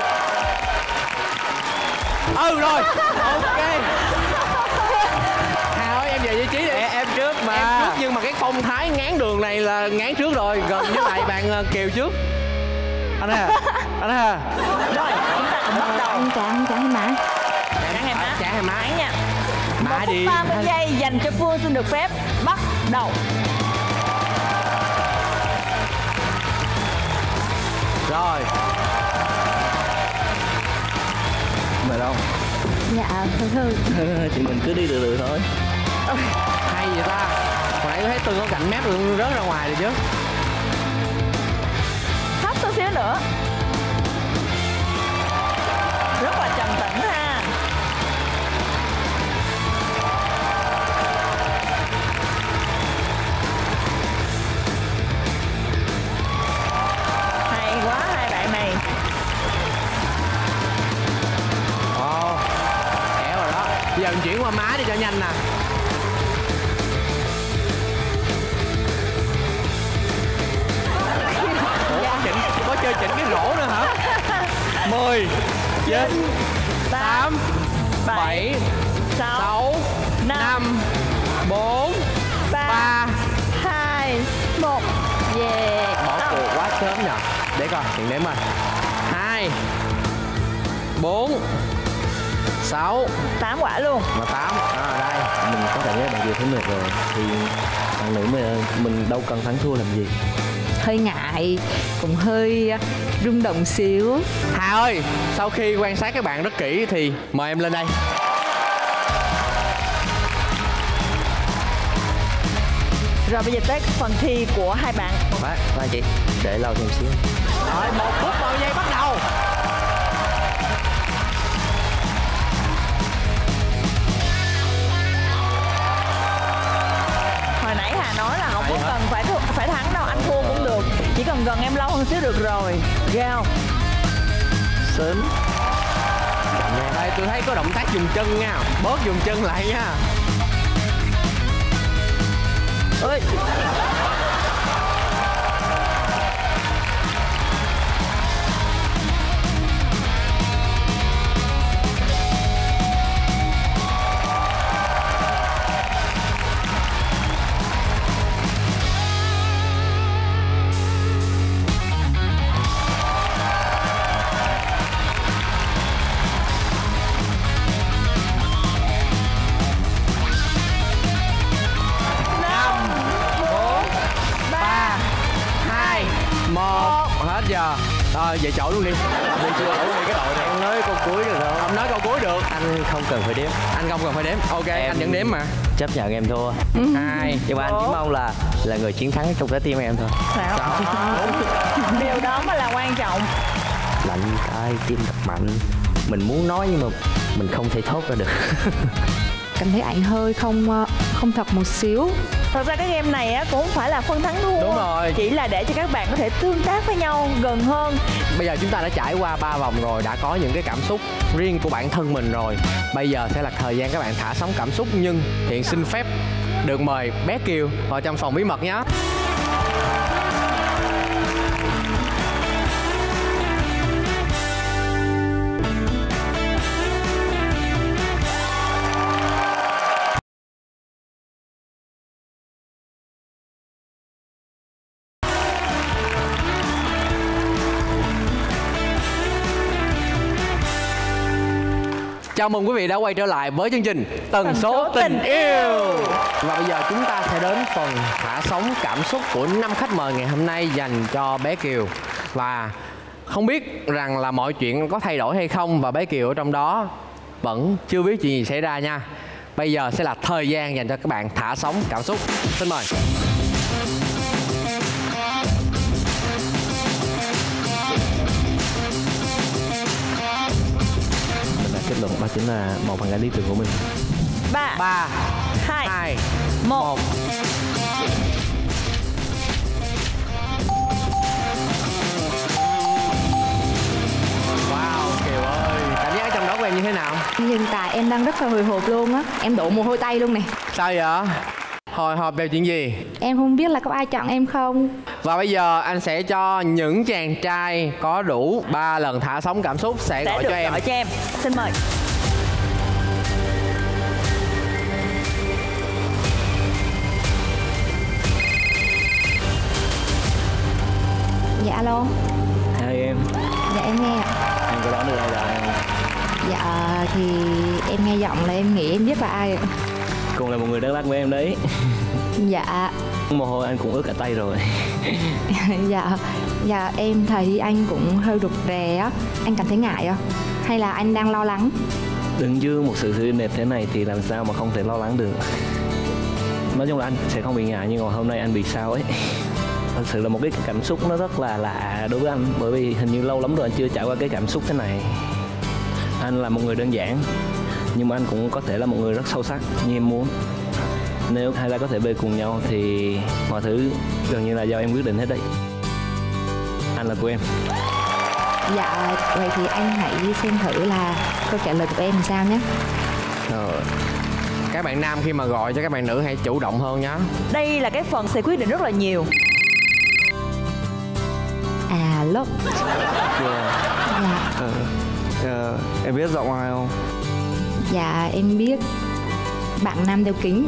Ừ rồi, ok. Hà ơi, em về vị trí đi. Em, em trước mà. Em trước nhưng mà cái phong thái ngán đường này là ngán trước rồi. Gần với lại bạn ờ, Kiều trước. Anh à, anh à. Rồi, chúng ta Bắt đầu. Chán, chán hay má? Chán hay má? Chán hay má? Chán nha. Má Một đi. phút ba mươi giây dành cho Phương xin được phép bắt đầu. Rồi. Mệt không? Dạ, thôi thôi. Thì mình cứ đi từ từ thôi. Hay vậy ta. Hồi nãy tôi thấy Tường có cạnh mép Tường rớt ra ngoài rồi chứ. Thấp xuống xíu nữa. Rất là trầm tĩnh ha. Hay quá hai bạn này. Ồ, kéo rồi đó. Bây giờ mình chuyển qua má đi cho nhanh nè. Ủa, có, chỉnh, có chơi chỉnh cái rổ nữa hả? Mười, chín, tám, bảy, sáu, năm, bốn, ba, hai, một. Yeah. bỏ cuộc quá sớm nhờ. Để coi, hiện đếm rồi. Hai, bốn, sáu, Tám quả luôn. và tám. À, đây. Mình có cảm giác bạn vừa thấy mệt rồi thì bạn nữ mà mình đâu cần thắng thua làm gì. Hơi ngại, cũng hơi rung động xíu. Hà ơi, sau khi quan sát các bạn rất kỹ thì mời em lên đây. Rồi bây giờ tới phần thi của hai bạn. Bác, ba chị, để lâu thêm xíu. Rồi, một phút ba mươi giây bắt đầu. Hồi nãy Hà nói là không Hay có hả? cần phải thu, phải thắng đâu, anh thua cũng được. Chỉ cần gần em lâu hơn xíu được rồi. Gao. Sớm. Đây, tôi thấy có động tác dùng chân nha. Bớt dùng chân lại nha. Ơi. Một. Hết giờ. Rồi, về chỗ luôn đi. Về chỗ luôn đi cái đội này. Em nói câu cuối được không? Ông nói câu cuối được. Anh không cần phải đếm. Anh không cần phải đếm. Ok, Em- anh vẫn đếm mà. Chấp nhận em thua. Hai. Nhưng mà anh chỉ mong là là người chiến thắng trong trái tim em thôi. Sao? Điều đó mới là quan trọng. Lạnh tay, tim đập mạnh. Mình muốn nói nhưng mà mình không thể thốt ra được. Cảm thấy ảnh hơi không ờ, không thật một xíu. Thật ra cái game này á cũng không phải là phân thắng thua. Đúng rồi. Chỉ là để cho các bạn có thể tương tác với nhau gần hơn. Bây giờ chúng ta đã trải qua ba vòng rồi, đã có những cái cảm xúc riêng của bản thân mình rồi. Bây giờ sẽ là thời gian các bạn thả sóng cảm xúc, nhưng hiện xin phép được mời bé Kiều vào trong phòng bí mật nhé. Chào mừng quý vị đã quay trở lại với chương trình Tần số tình yêu. Và bây giờ chúng ta sẽ đến phần thả sóng cảm xúc của năm khách mời ngày hôm nay dành cho bé Kiều. Và không biết rằng là mọi chuyện có thay đổi hay không, và bé Kiều ở trong đó vẫn chưa biết chuyện gì xảy ra nha. Bây giờ sẽ là thời gian dành cho các bạn thả sóng cảm xúc. Xin mời. Kết luận đó chính là một phần cả lý tưởng của mình. Ba, Ba, hai, hai, một. một. Wow, Kiều ơi, cảm giác ở trong đó của em như thế nào? Hiện tại em đang rất là hồi hộp luôn á. Em đổ mồ hôi tay luôn này. Sao vậy? Hồi hộp về chuyện gì? Em không biết là có ai chọn em không. Và bây giờ anh sẽ cho những chàng trai có đủ ba lần thả sóng cảm xúc sẽ Sẽ gọi được cho em. gọi cho em. Xin mời. Dạ alo. Hai em. Dạ em nghe ạ. Em có đoán được ai là ai không? Dạ thì em nghe giọng là em nghĩ em biết là ai ạ. Cùng là một người Đắk Lắk với em đấy. Dạ. Mồ hôi anh cũng ướt cả tay rồi. Dạ. Dạ em thấy anh cũng hơi rụt rè á. Anh cảm thấy ngại không? Hay là anh đang lo lắng? Đứng dưới một sự xinh đẹp thế này thì làm sao mà không thể lo lắng được. Nói chung là anh sẽ không bị ngại, nhưng mà hôm nay anh bị sao ấy. Thật sự là một cái cảm xúc nó rất là lạ đối với anh, bởi vì hình như lâu lắm rồi anh chưa trải qua cái cảm xúc thế này. Anh là một người đơn giản, nhưng mà anh cũng có thể là một người rất sâu sắc như em muốn. Nếu hai ta có thể về cùng nhau thì mọi thứ gần như là do em quyết định hết đấy. Anh là của em. Dạ, vậy thì anh hãy xem thử là câu trả lời của em làm sao nhé. Rồi. Các bạn nam khi mà gọi cho các bạn nữ hãy chủ động hơn nhé. Đây là cái phần sẽ quyết định rất là nhiều. Alo. Yeah. Dạ. Ờ, ờ, em biết giọng ai không? Dạ em biết. Bạn nam đeo kính.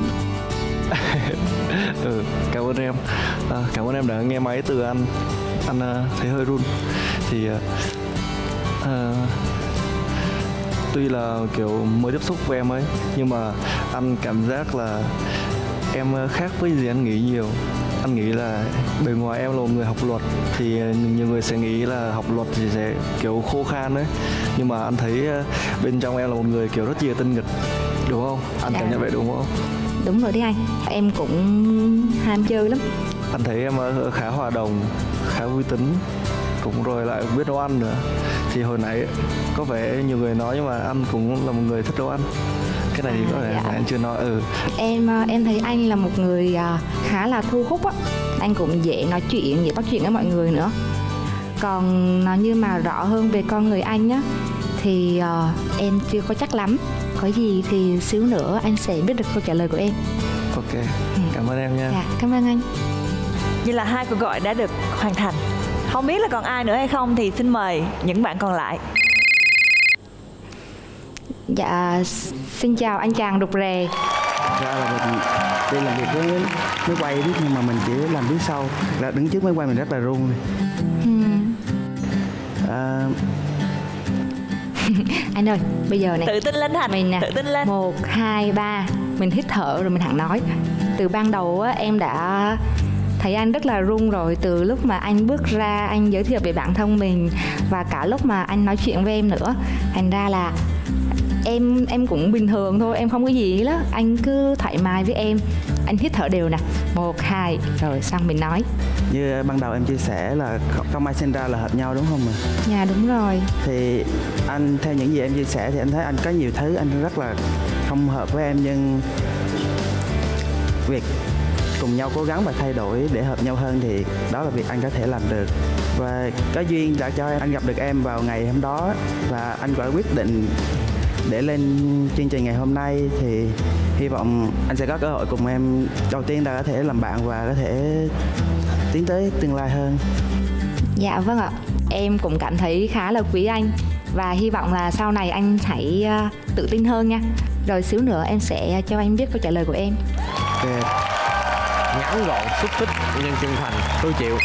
Ừ, cảm ơn em. À, cảm ơn em đã nghe máy từ anh. Anh uh, thấy hơi run. Thì uh, uh, tuy là kiểu mới tiếp xúc với em ấy, nhưng mà anh cảm giác là em khác với gì anh nghĩ nhiều. Anh nghĩ là bề ngoài em là một người học luật, thì nhiều người sẽ nghĩ là học luật thì sẽ kiểu khô khan đấy, nhưng mà anh thấy bên trong em là một người kiểu rất là tinh nghịch, đúng không? Anh Dạ. cảm nhận vậy đúng không? Đúng rồi đấy anh. Em cũng ham chơi lắm. Anh thấy em khá hòa đồng, khá vui tính, cũng rồi lại biết nấu ăn nữa. Thì hồi nãy có vẻ nhiều người nói, nhưng mà anh cũng là một người thích nấu ăn. Cái này thì có thể dạ. là anh chưa nói. Ừ. Em em thấy anh là một người khá là thu hút á. Anh cũng dễ nói chuyện, dễ bắt chuyện với mọi người nữa. Còn nói như mà rõ hơn về con người anh á thì uh, em chưa có chắc lắm. Có gì thì xíu nữa anh sẽ biết được câu trả lời của em. Ok, cảm ơn em nha. Dạ, cảm ơn anh. Vậy là hai cuộc gọi đã được hoàn thành. Không biết là còn ai nữa hay không thì xin mời những bạn còn lại. Dạ, xin chào anh chàng rụt rè. Ra là mình đi làm việc với máy quay biết, nhưng mà mình chỉ làm phía sau, là đứng trước máy quay mình rất là run. Hmm. À, Anh ơi, bây giờ này Tự tin lên Thành. mình nè, Tự tin lên. một, hai, ba. Mình hít thở rồi mình hẳn nói. Từ ban đầu á, em đã thấy anh rất là run rồi. Từ lúc mà anh bước ra, anh giới thiệu về bản thân mình, và cả lúc mà anh nói chuyện với em nữa. Thành ra là em em cũng bình thường thôi, em không có gì đó. Anh cứ thoải mái với em. Anh hít thở đều nè. Một, hai, rồi xong mình nói. như ban đầu em chia sẻ là không ai sinh ra là hợp nhau, đúng không ạ? Dạ đúng rồi. Thì anh theo những gì em chia sẻ thì anh thấy anh có nhiều thứ anh rất là không hợp với em, nhưng việc cùng nhau cố gắng và thay đổi để hợp nhau hơn thì đó là việc anh có thể làm được. Và có duyên đã cho anh gặp được em vào ngày hôm đó, và anh đã quyết định để lên chương trình ngày hôm nay. Thì hy vọng anh sẽ có cơ hội cùng em đầu tiên là có thể làm bạn và có thể tiến tới tương lai hơn. Dạ vâng ạ. Em cũng cảm thấy khá là quý anh, và hy vọng là sau này anh hãy uh, tự tin hơn nha. Rồi xíu nữa em sẽ cho anh biết câu trả lời của em. Ok. Ngắn gọn, xúc tích nhưng chân thành. Tôi chịu.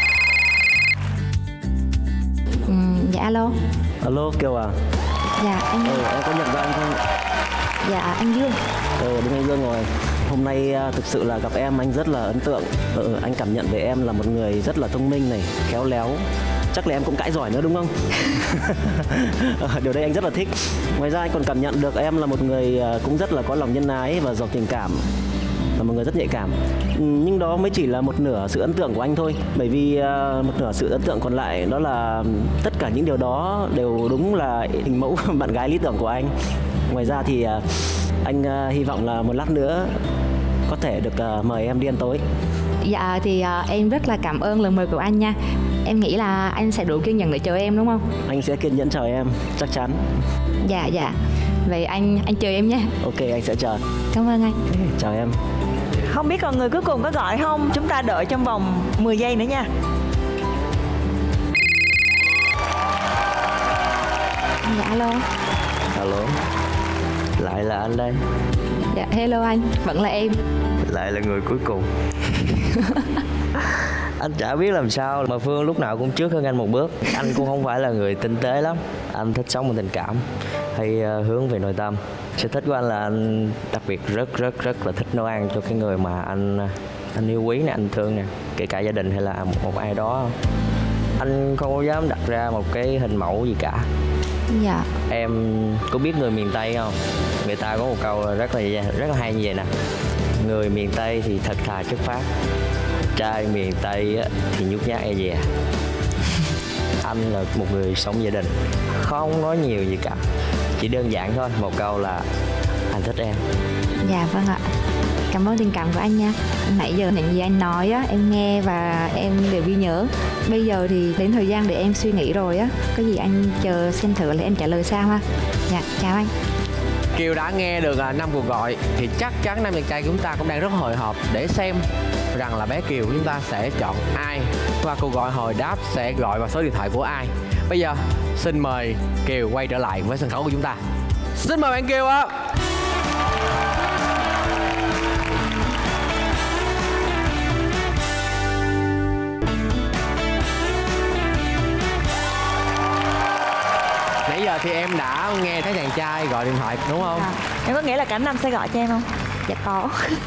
Uhm, dạ alo. Alo, Kiều à? Dạ anh. Ừ, em có nhận ra anh không? Dạ anh Dương. Ừ, đúng anh Dương rồi. Hôm nay uh, thực sự là gặp em anh rất là ấn tượng. Ừ, anh cảm nhận về em là một người rất là thông minh này, khéo léo. Chắc là em cũng cãi giỏi nữa đúng không? Điều đấy anh rất là thích. Ngoài ra anh còn cảm nhận được em là một người uh, cũng rất là có lòng nhân ái và giàu tình cảm, là một người rất nhạy cảm. Ừ, nhưng đó mới chỉ là một nửa sự ấn tượng của anh thôi. Bởi vì uh, một nửa sự ấn tượng còn lại đó là tất cả những điều đó đều đúng là hình mẫu bạn gái lý tưởng của anh. Ngoài ra thì uh, anh uh, hy vọng là một lát nữa có thể được uh, mời em đi ăn tối. Dạ thì uh, em rất là cảm ơn lời mời của anh nha. Em nghĩ là anh sẽ đủ kiên nhẫn để chờ em đúng không? Anh sẽ kiên nhẫn chờ em, chắc chắn. Dạ dạ. Vậy anh anh chờ em nha. Ok, anh sẽ chờ. Cảm ơn anh. Chào em. Không biết còn người cuối cùng có gọi không? Chúng ta đợi trong vòng mười giây nữa nha. Dạ alo. Alo. Lại là anh đây. Dạ hello anh, vẫn là em. Lại là người cuối cùng. Anh chả biết làm sao mà Phương lúc nào cũng trước hơn anh một bước. Anh cũng không phải là người tinh tế lắm. Anh thích sống bằng tình cảm, hay uh, hướng về nội tâm. Sở thích của anh là anh đặc biệt rất rất rất là thích nấu ăn cho cái người mà anh anh yêu quý nè, anh thương nè, kể cả gia đình hay là một, một ai đó. Anh không có dám đặt ra một cái hình mẫu gì cả. Dạ. Em có biết người miền Tây không? Người ta có một câu rất là rất là hay như vậy nè. Người miền Tây thì thật thà chất phác, trai miền Tây thì nhút nhát e dè. Anh là một người sống gia đình, không nói nhiều gì cả, chỉ đơn giản thôi, một câu là anh thích em. Dạ vâng ạ. Cảm ơn tình cảm của anh nha. Nãy giờ những gì anh nói á, em nghe và em đều ghi nhớ. Bây giờ thì đến thời gian để em suy nghĩ rồi á. Có gì anh chờ xem thử là em trả lời sao ha. Dạ, chào anh. Kiều đã nghe được năm cuộc gọi thì chắc chắn nam chàng trai chúng ta cũng đang rất hồi hộp để xem rằng là bé Kiều chúng ta sẽ chọn ai và cuộc gọi hồi đáp sẽ gọi vào số điện thoại của ai. Bây giờ xin mời Kiều quay trở lại với sân khấu của chúng ta. Xin mời bạn Kiều ạ. Nãy giờ thì em đã nghe thấy chàng trai gọi điện thoại đúng không? À, em có nghĩa là cả năm sẽ gọi cho em không? Dạ có.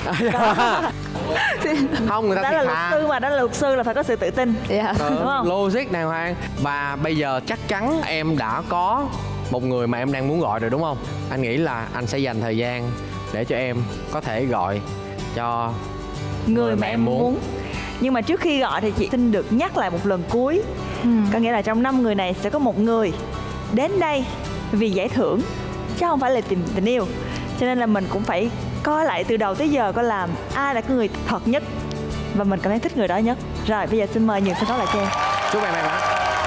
Không, người ta đã thiệt là luật thà. sư mà, đã là luật sư là phải có sự tự tin. Dạ. Ừ, đúng không? Logic đàng hoàng. Và bây giờ chắc chắn em đã có một người mà em đang muốn gọi rồi đúng không? Anh nghĩ là anh sẽ dành thời gian để cho em có thể gọi cho Người, người mà em muốn. muốn Nhưng mà trước khi gọi thì chị xin được nhắc lại một lần cuối. ừ. Có nghĩa là trong năm người này sẽ có một người đến đây vì giải thưởng chứ không phải là tìm tình yêu. Cho nên là mình cũng phải coi lại từ đầu tới giờ coi làm ai là cái người thật nhất và mình cảm thấy thích người đó nhất. Rồi bây giờ xin mời nhường sân khấu lại cho em. Chúc em may mắn.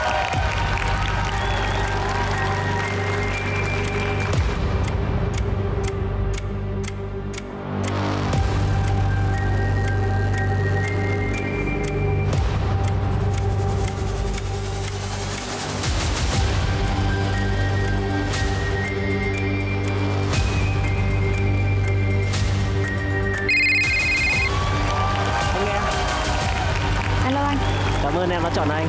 Alo anh. Cảm ơn em đã chọn anh.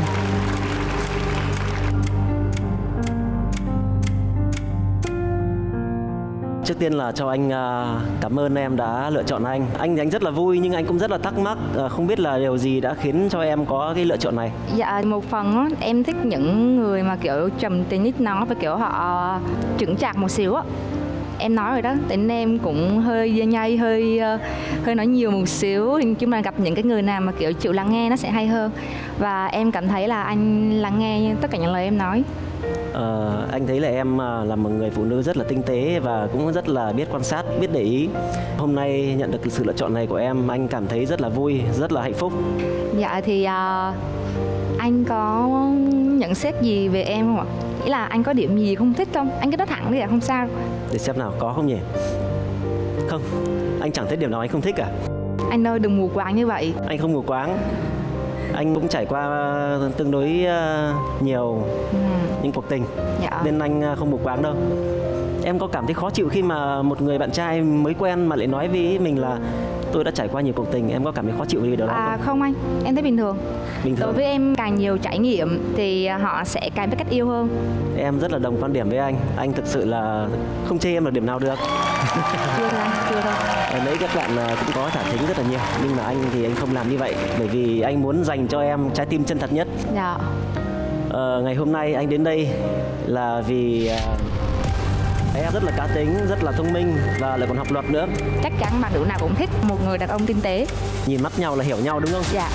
Trước tiên là cho anh cảm ơn em đã lựa chọn anh. Anh thì anh rất là vui nhưng anh cũng rất là thắc mắc, không biết là điều gì đã khiến cho em có cái lựa chọn này. Dạ một phần á, em thích những người mà kiểu trầm tính ít nói và kiểu họ chững chạc một xíu á. Em nói rồi đó, tính em cũng hơi nhây, hơi hơi nói nhiều một xíu. Nhưng mà gặp những cái người nào mà kiểu chịu lắng nghe nó sẽ hay hơn. Và em cảm thấy là anh lắng nghe tất cả những lời em nói. Ờ, anh thấy là em là một người phụ nữ rất là tinh tế và cũng rất là biết quan sát, biết để ý. Hôm nay nhận được sự lựa chọn này của em, anh cảm thấy rất là vui, rất là hạnh phúc. Dạ thì uh, anh có nhận xét gì về em không ạ? Ý là anh có điểm gì không thích không? Anh cứ nói thẳng đi ạ, không sao. Để xem nào, có không nhỉ? Không, anh chẳng thấy điểm nào anh không thích cả. Anh ơi đừng mù quáng như vậy. Anh không mù quáng. Anh cũng trải qua tương đối nhiều ừ. những cuộc tình. Dạ. Nên anh không mù quáng đâu. Em có cảm thấy khó chịu khi mà một người bạn trai mới quen mà lại nói với mình là tôi đã trải qua nhiều cuộc tình, em có cảm thấy khó chịu vì điều đó không? À không anh, em thấy bình thường. Bình thường. Đối với em càng nhiều trải nghiệm thì họ sẽ càng biết cách yêu hơn. Em rất là đồng quan điểm với anh. Anh thực sự là không chê em được điểm nào được. Chưa thôi, chưa thôi. Nãy các bạn cũng có thả thính rất là nhiều, nhưng mà anh thì anh không làm như vậy bởi vì anh muốn dành cho em trái tim chân thật nhất. Dạ. Ờ, ngày hôm nay anh đến đây là vì uh, em rất là cá tính, rất là thông minh và lại còn học luật nữa. Chắc chắn bạn nữ nào cũng thích một người đàn ông tinh tế. Nhìn mắt nhau là hiểu nhau đúng không? Dạ.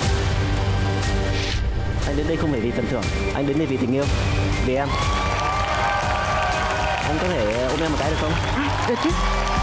Anh đến đây không phải vì phần thưởng, anh đến đây vì tình yêu, vì em. Anh có thể ôm em một cái được không? À, được chứ.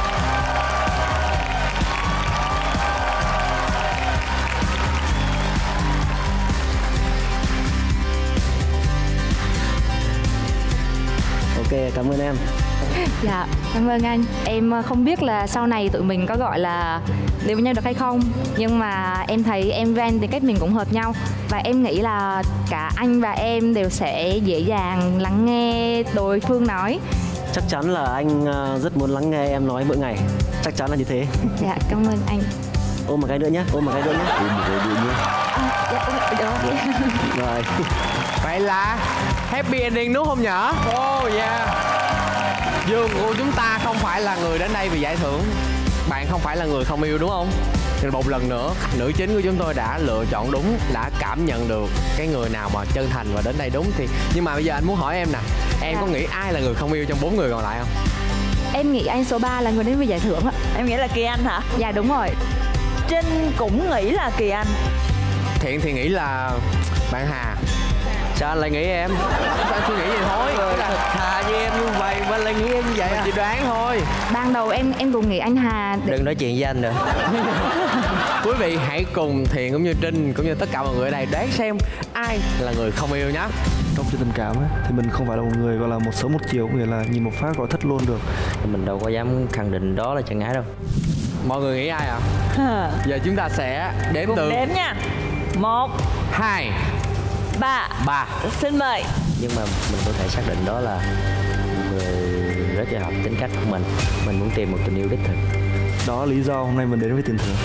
Ok, cảm ơn em. Dạ, cảm ơn anh. Em không biết là sau này tụi mình có gọi là đi với nhau được hay không, nhưng mà em thấy em với anh thì cách mình cũng hợp nhau. Và em nghĩ là cả anh và em đều sẽ dễ dàng lắng nghe đối phương nói. Chắc chắn là anh rất muốn lắng nghe em nói mỗi ngày. Chắc chắn là như thế. Dạ, cảm ơn anh. Ôm một cái nữa nhé, ôm một cái nữa nhé. Ôm một cái nữa nhé. À, dạ. Rồi. Vậy là happy ending đúng không nhở? Oh yeah. Dương của chúng ta không phải là người đến đây vì giải thưởng. Bạn không phải là người không yêu đúng không? Thì một lần nữa, nữ chính của chúng tôi đã lựa chọn đúng, đã cảm nhận được cái người nào mà chân thành và đến đây đúng thì. Nhưng mà bây giờ anh muốn hỏi em nè, em có nghĩ ai là người không yêu trong bốn người còn lại không? Em nghĩ anh số ba là người đến với giải thưởng ạ. Em nghĩ là Kỳ Anh hả? Dạ đúng rồi. Trinh cũng nghĩ là Kỳ Anh. Thiện thì nghĩ là bạn Hà. Sao anh lại nghĩ em? Sao anh suy nghĩ vậy thôi? Rồi là... thật thà với em như vậy mà lại nghĩ em như vậy à? Chỉ đoán thôi. Ban đầu em em cũng nghĩ anh Hà. Đừng nói chuyện với anh nữa. Quý vị hãy cùng Thiện cũng như Trinh cũng như tất cả mọi người ở đây đoán xem ai là người không yêu nhé. Trong chuyện tình cảm ấy, thì mình không phải là một người gọi là một sớm một chiều, có nghĩa là nhìn một phát gọi thất luôn được. Mình đâu có dám khẳng định đó là chân ái đâu. Mọi người nghĩ ai ạ? À? Giờ chúng ta sẽ đếm Cùng từ đếm nha. Một, hai, ba. ba. Xin mời. Nhưng mà mình có thể xác định đó là người rất là hợp tính cách của mình. Mình muốn tìm một tình yêu đích thực. Đó là lý do hôm nay mình đến với tiền thưởng.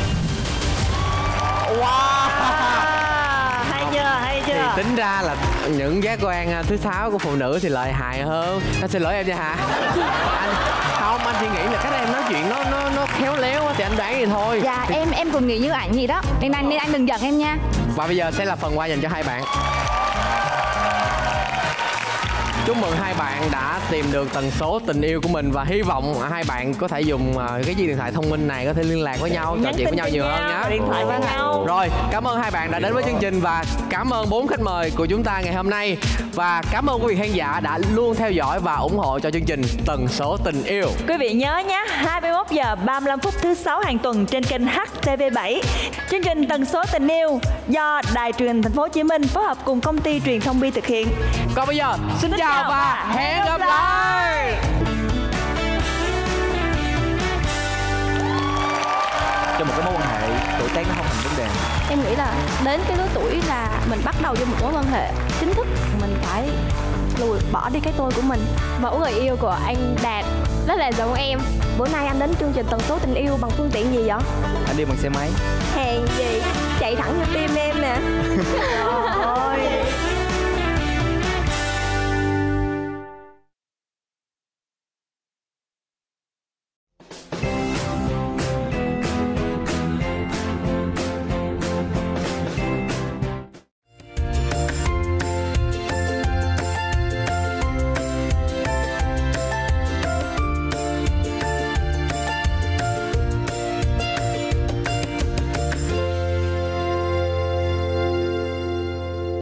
Wow. À, hay chưa, hay chưa? Thì tính ra là những giác quan thứ sáu của phụ nữ thì lợi hại hơn. Anh xin lỗi em nha hả? Anh không, anh chỉ nghĩ là cách em nói chuyện nó nó nó khéo léo thì anh đoán vậy thôi. Dạ thì... em em cũng nghĩ như ảnh gì đó. Nên anh nên anh đừng giận em nha. Và bây giờ sẽ là phần quà dành cho hai bạn. Chúc mừng hai bạn đã tìm được tần số tình yêu của mình và hy vọng hai bạn có thể dùng cái chiếc điện thoại thông minh này có thể liên lạc với nhau, trò chuyện với nhau nhiều hơn nhé. Điện thoại với nhau. Rồi, cảm ơn hai bạn đã đến với chương trình và cảm ơn bốn khách mời của chúng ta ngày hôm nay và cảm ơn quý vị khán giả đã luôn theo dõi và ủng hộ cho chương trình Tần số tình yêu. Quý vị nhớ nhé, hai mươi mốt giờ ba mươi lăm phút thứ sáu hàng tuần trên kênh H T V bảy. Chương trình Tần số tình yêu do Đài truyền hình Thành phố Hồ Chí Minh phối hợp cùng công ty truyền thông Bi thực hiện. Còn bây giờ, xin, xin chào và hẹn gặp lại. Trong một cái mối quan hệ, tuổi tác nó không thành vấn đề. Em nghĩ là đến cái lứa tuổi là mình bắt đầu vô một mối quan hệ chính thức, mình phải lùi bỏ đi cái tôi của mình. Mẫu người yêu của anh Đạt rất là giống em. Bữa nay anh đến chương trình Tần số tình yêu bằng phương tiện gì vậy? Anh đi bằng xe máy. Hèn gì, chạy thẳng vô tim em nè. Trời ơi,